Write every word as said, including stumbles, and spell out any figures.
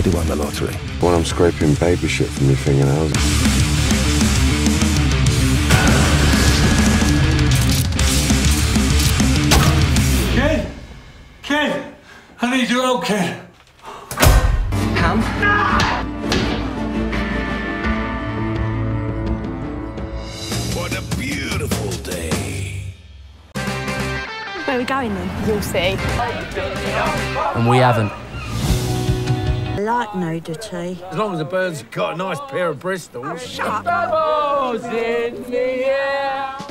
But he won the lottery. When I'm scraping baby shit from your fingernails. Kid! Kid! I need your help, kid. Ham? What a beautiful day. Where are we going then? You'll see. And we haven't. I like nudity. As long as the bird's got a nice pair of bristles. Oh, shut up! In the air.